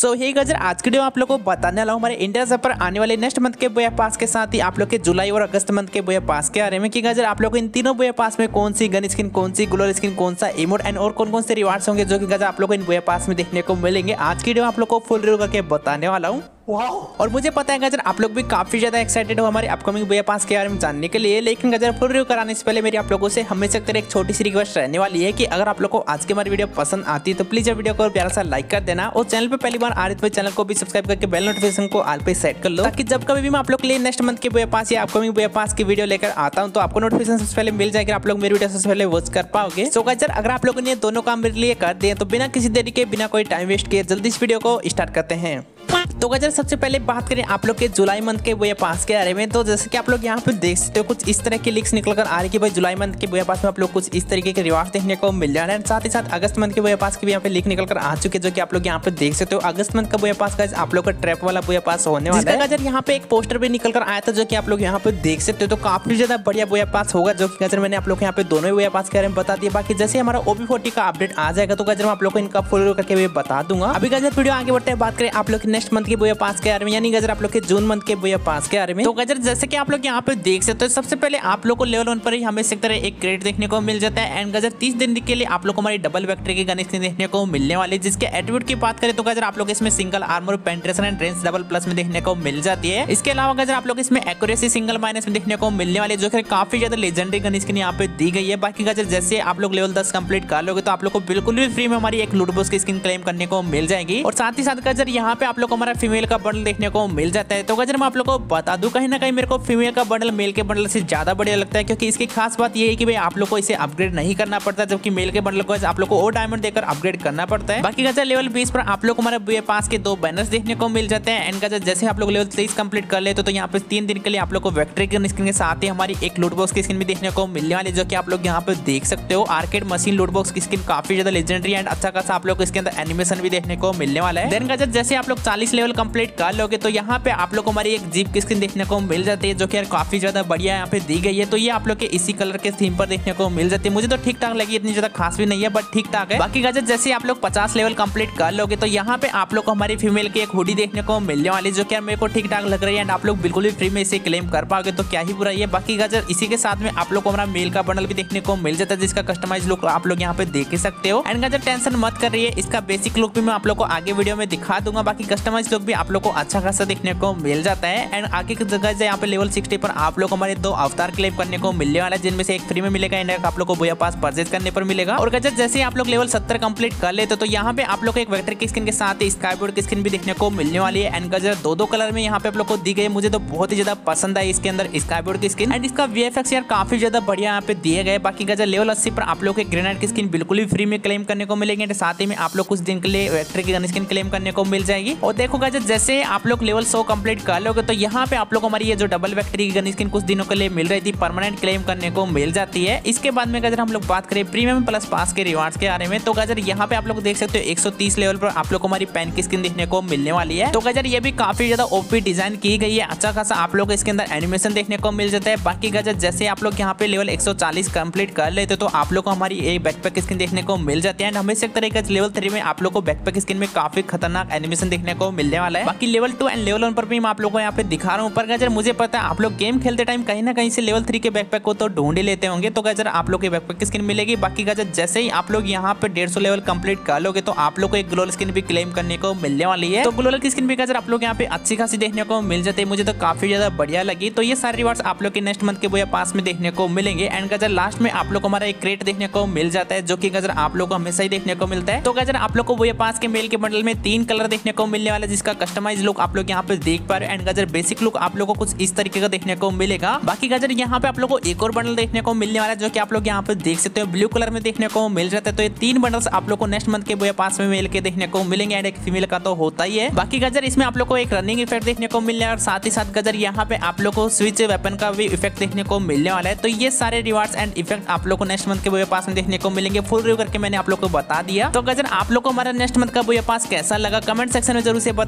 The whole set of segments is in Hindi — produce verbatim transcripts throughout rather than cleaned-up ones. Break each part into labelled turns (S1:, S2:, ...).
S1: सो हे गजर आज की वीडियो आप लोगों को बताने वाला हूँ हमारे इंडिया से पर आने वाले नेक्स्ट मंथ के बोया पास के साथ ही आप लोग के जुलाई और अगस्त मंथ के बोया पास के बारे में कि गजर आप लोग को इन तीनों बोया पास में कौन सी गन स्किन, कौन सी ग्लोअल स्किन, कौन सा इमोट एंड और कौन कौन से रिवार्ड्स होंगे जो कि गजर आप लोग को इन बोया पास में देखने को मिलेंगे। आज की वीडियो आप लोग को फुल रिव्यू करके बताने वाला हूँ। और मुझे पता है गजर आप लोग भी काफी ज्यादा एक्साइटेड हो हमारे अपकमिंग बोया पास के बारे में जानने के लिए, लेकिन गजर फुल रिव्यू कराने से पहले मेरी आप लोगों से हमेशा की तरह एक छोटी सी रिक्वेस्ट रहने वाली है कि अगर आप लोग को आज की हमारी वीडियो पसंद आती है तो प्लीज वीडियो को प्यारा सा लाइक कर देना और चैनल पे पहली बार आ रही तो चैनल को भी सब्सक्राइब करके बेल नोटिफिकेशन को ऑल पे सेट कर लो, ताकि जब कभी भी मैं आप लोग के लिए नेक्स्ट मंथ के बोया पास या अपकमिंग बोया पास की वीडियो लेकर आता हूं तो आपको नोटिफिकेशन सबसे पहले मिल जाएगा, आप लोग मेरी वीडियो सबसे पहले वॉच कर पाओगे। सो गजर अगर आप लोगों ने दोनों काम मेरे लिए कर दिए तो बिना किसी देरी के, बिना कोई टाइम वेस्ट किए जल्दी इस वीडियो को स्टार्ट करते हैं। तो गजर सबसे पहले बात करें आप लोग के जुलाई मंथ के बोया पास के बारे में, तो जैसे कि आप लोग यहाँ पे देख सकते हो कुछ इस तरह की लिंक्स निकल कर आ रही है कि भाई जुलाई मंथ के बोया पास में आप लोग कुछ इस तरीके के रिवार्ड देखने को मिल जा रहे हैं। साथ ही साथ अगस्त मंथ के बोया पास की भी यहाँ पे लिंक निकल कर आ चुके हैं जो कि आप लोग यहाँ पे देख सकते हो। अगस्त मंथ का बोया पास का आप लोग का ट्रैप वाला बोया पास होने वाला है। गजर यहाँ पे एक पोस्टर भी निकल कर आया था जो कि आप लोग यहाँ पे देख सकते हो, तो काफी ज्यादा बढ़िया बोया पास होगा जो कि गजर मैंने आप लोग यहाँ पे दोनों बोया पास के बारे में बता दिया। बाकी जैसे हमारा ओबी फोर्टी का अपडेट आ जाएगा तो गजर मैं आप लोग को इनका फुल रिव्यू करके भी बता दूंगा। अभी गजर वीडियो आगे बढ़ते हैं, बात करें आप लोग के नेक्स्ट मंथ के बोया पास के बारे में, यानी गजर आप लोग के जून मंथ के बोया पास के बारे में। तो गजर जैसे कि आप लोग यहाँ पे देख सकते हो सबसे पहले आप लोग को लेवल वन पर ही हमें से तरह एक क्रेडिट देखने को मिल जाता है। एंड गजर तीस दिन के लिए आप लोग को हमारी डबल वेक्टर की गन स्किन देखने को मिलने वाली है, जिसके एट्रीब्यूट की बात करें तो गजर आप लोग इसमें single armour, penetration and range double plus में देखने को मिल जाती है। इसके अलावा गजर आप लोग इसमें एक्यूरेसी सिंगल माइनस में देखने को मिलने वाली है जो कि काफी ज्यादा लेजेंडरी गन स्किन यहाँ पे दी गई है। बाकी गजर जैसे आप लोग लेवल दस कंप्लीट कर लोगे तो आप लोग को बिल्कुल भी फ्री में हमारी एक लूट बॉक्स की स्किन क्लेम करने को मिल जाएगी। और साथ ही साथ गजर यहाँ पे आप लोग को हमारा फीमेल का बंडल देखने को मिल जाता है। तो गजर मैं आप लोग को बता दूं कहीं ना कहीं मेरे को फीमेल का बंडल मेल के बंडल से ज्यादा बढ़िया लगता है, क्योंकि इसकी खास बात ये है कि भाई आप लोग को इसे अपग्रेड नहीं करना पड़ता, जबकि मेल के बंडल को आप लोग को और डायमंड देकर अपग्रेड करना पड़ता है। बाकी गजर लेवल बीस पर आप लोग को हमारे बोया पास के दो बैनर्स देखने को मिल जाते हैं। एंड गजर जैसे आप लोग लेवल तेईस कंप्लीट कर लेते तो यहाँ पे तीन दिन के लिए आप लोग को वेक्टर की स्किन के साथ ही हमारी एक लूट बॉक्स की स्किन भी देखने को मिलने वाली, जो कि आप लोग यहाँ पे देख सकते हो। आर्केड मशीन लूट बॉक्स की स्किन काफी ज्यादा लेजेंडरी एंड अच्छा खासा आप लोग इसके अंदर एनिमेशन भी देखने को मिलने वाला है। देन गजर जैसे आप लोग चालीस लेवल कंप्लीट कर लोगे तो यहाँ पे आप लोग को हमारी एक जीप की स्किन देखने को मिल जाती है जो कि यार काफी ज्यादा बढ़िया यहाँ पे दी गई है। तो ये आप लोग के इसी कलर के थीम पर देखने को मिल जाती है। मुझे तो ठीक ठाक लगी, इतनी ज्यादा खास भी नहीं है बट ठीक ठाक है। बाकी गजर जैसे आप लोग पचास लेवल कंप्लीट कर लोगे तो यहाँ पे आप लोग को हमारी फीमेल की एक हुडी देखने को मिलने वाली जो कि यार मेरे को ठीक ठाक लग रही है एंड आप लोग बिल्कुल भी फ्री में इसे क्लेम कर पाओगे तो क्या ही बुरा है। बाकी गजर इसी के साथ में आप लोग को हमारा मेल का बंडल भी देखने को मिल जाता है जिसका कस्टमाइज लुक आप लोग यहाँ पे देख ही सकते हो। एंड गजर टेंशन मत कर रही है, इसका बेसिक लुक भी मैं आप लोग को आगे वीडियो में दिखा दूंगा। बाकी कस्टमाइज लुक भी आप लोग को अच्छा खासा देखने को मिल जाता है। एंड आगे की जगह यहाँ पे लेवल सिक्सटी पर आप लोग हमारे दो अवतार क्लेम करने को मिलने वाला है, जिनमें से एक फ्री में मिलेगा एंड आप लोग को बोया पास परचेज करने पर मिलेगा। और गजर जैसे आप लोग लेवल सत्तर कंप्लीट कर लेते तो यहाँ पे आप लोग को एक वेक्टर की स्किन के साथ ही स्काई बोर्ड की स्किन भी देखने को मिलने वाली है। एंड गजर दो दो कलर में यहाँ पे आप लोग को दी गई, मुझे तो बहुत ही ज्यादा पसंद आई इसके अंदर स्काई बोर्ड की स्किन एंड इसका वीएफएक्स यार काफी ज्यादा बढ़िया यहाँ पे दिए गए। बाकी गजर लेवल अस्सी पर आप लोग को ग्रेनाइट की स्किन बिल्कुल ही फ्री में क्लेम करने को मिलेगी, साथ ही में आप लोग कुछ दिन के लिए वेक्टर की गन स्किन क्लेम करने को मिल जाएगी। और देखो गजर जैसे आप लोग लेवल सौ कंप्लीट कर लोगे तो यहाँ पे आप लोग हमारी ये जो डबल वेक्टर की गन स्किन कुछ दिनों के लिए मिल रही थी परमानेंट क्लेम करने को मिल जाती है। इसके बाद में गजर हम लोग बात करें प्रीमियम प्लस पास के रिवार्ड्स के बारे में, तो गजर यहाँ पे आप लोग देख सकते हो एक सौ तीस लेवल पर आप लोग को हमारी पेन की स्किन देखने को मिलने वाली है। तो गजर ये भी काफी ज्यादा ओपी डिजाइन की गई है, अच्छा खासा आप लोग इसके अंदर एनिमेशन देखने को मिल जाता है। बाकी गजर जैसे आप लोग यहाँ पे लेवल एक सौ चालीस कंप्लीट कर लेते तो आप लोग को हमारी एक बैकपैक स्किन देखने को मिल जाती है। एंड हमेशा एक तरह का लेवल थ्री में आप लोग को बैकपैक स्किन में काफी खतरनाक एनिमेशन देखने को मिलने वाला है। बाकी level two and level one पर भी मैं आप लोग को यहाँ पे दिखा रहा हूँ। पर गजर मुझे पता है आप लोग गेम खेलते टाइम कहीं ना कहीं से लेवल थ्री के बैकपैक को तो ढूंढ ही लेते होंगे, तो गजर आप लोग के बैकपैक की स्किन मिलेगी। बाकी गजर जैसे ही आप लोग यहाँ पे डेढ़ सौ लेवल कंप्लीट कर लोगे तो आप लोग को एक ग्लोअल स्किन भी क्लेम करने को मिलने वाली है। तो ग्लोअल की स्किन भी गजर आप लोग यहाँ पे अच्छी खासी देखने को मिल जाती है, मुझे तो काफी ज्यादा बढ़िया लगी। तो ये सारे रिवार्ड्स आप लोग के नेक्स्ट मंथ के बोया पास में देखने को मिलेंगे। एंड गजर लास्ट में आप लोग को हमारा एक क्रेट देखने को मिल जाता है जो कि गजर आप लोग को हमेशा ही देखने को मिलता है। तो गजर आप लोग को बोया पास के मेल के बंडल में तीन कलर देखने को मिलने वाला है, जिसका कस्टमाइज लुक आप लोग यहाँ पे देख पा रहे हैं। एंड गजर बेसिक लुक आप लोग को कुछ इस तरीके का देखने को मिलेगा। बाकी गजर यहाँ पे आप लोग को एक और बंडल देखने को मिलने वाला है जो कि आप लोग यहाँ पे देख सकते हो ब्लू कलर में देखने को मिल जाता है। तो ये तीन बंडल्स आप लोग को नेक्स्ट मंथ के बोया पास में मेल के देखने को मिलेंगे एंड एक फीमेल का तो होता ही है। बाकी गजर इसमें आप लोग को एक रनिंग इफेक्ट देखने को मिलने और साथ ही साथ गजर यहाँ पे आप लोग को स्विच वेपन का भी इफेक्ट देखने को मिलने वाला है। तो ये सारे रिवार्ड्स एंड इफेक्ट आप लोग को नेक्स्ट मंथ के बोया पास में देखने को मिलेंगे। फुल रिव्यू करके मैंने आप लोग को बता दिया। तो गजर आप लोग को हमारा नेक्स्ट मंथ का बोया पास कैसा लगा कमेंट सेक्शन में जरूर से बता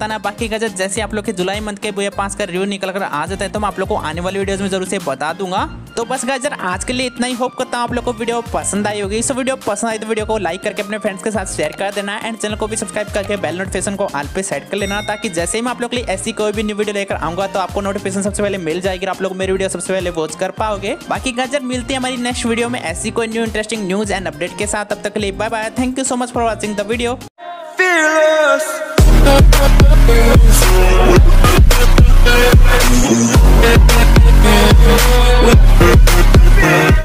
S1: बताना। बाकी गाइस जैसे आप लोग के जुलाई मंथ के बॉय पास का रिव्यू निकल कर आ जाता है तो मैं आप लोग को आने वाली वीडियोस में जरूर से बता दूंगा। तो बस गाइस आज के लिए इतना ही। होप करता हूँ आप लोग को वीडियो पसंद आई होगी। सो वीडियो पसंद आई तो वीडियो को लाइक करके अपने फ्रेंड्स के साथ शेयर कर देना एंड चैनल को भी सब्सक्राइब करके बेल नोटिफिकेशन को ऑल पे सेट कर लेना, ताकि जैसे ही मैं आप लोग के लिए ऐसी कोई भी न्यू वीडियो लेकर आऊंगा तो आपको नोटिफिकेशन सबसे पहले मिल जाएगी, आप लोग मेरी वीडियो सबसे पहले वॉच कर पाओगे। बाकी गाइस मिलती है हमारी नेक्स्ट वीडियो में ऐसी कोई new interesting news and update के साथ। तब तक के लिए bye bye. Thank you so much for watching the video.